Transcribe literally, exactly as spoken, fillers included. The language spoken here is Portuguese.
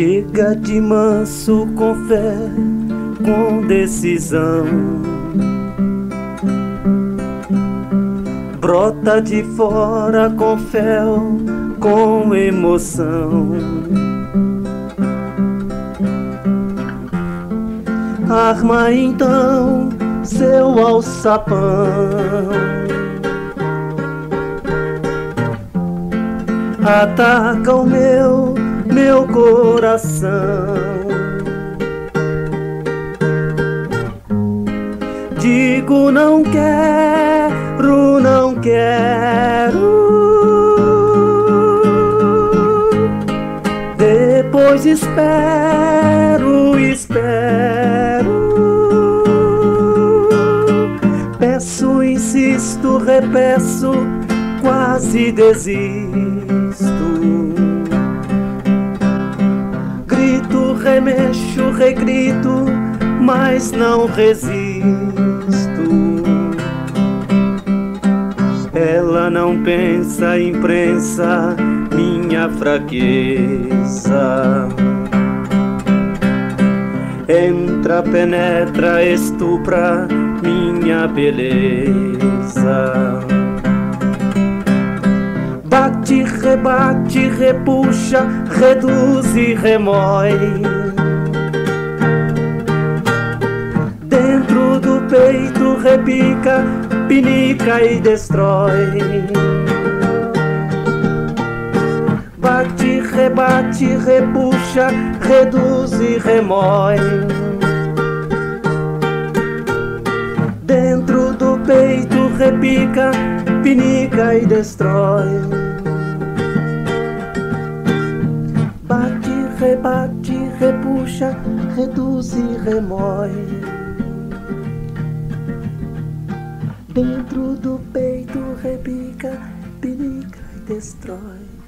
chega de manso com fé, com decisão, brota de fora com fel, com emoção. Arma então seu alçapão, ataca o meu, meu coração. Digo não quero, não quero. Depois espero, espero. Peço, insisto, repeço, quase desisto. Grito, remexo, regrito, mas não resisto. Ela não pensa, imprensa minha fraqueza. Entra, penetra, estupra minha beleza. Bate, rebate, repuxa, reduz e remói. Dentro do peito repica, pinica e destrói. Bate, rebate, repuxa, reduz e remói. Dentro do peito repica, pinica e destrói. Bate, rebate, repuxa, reduz e remói. Dentro do peito repica, pinica e destrói.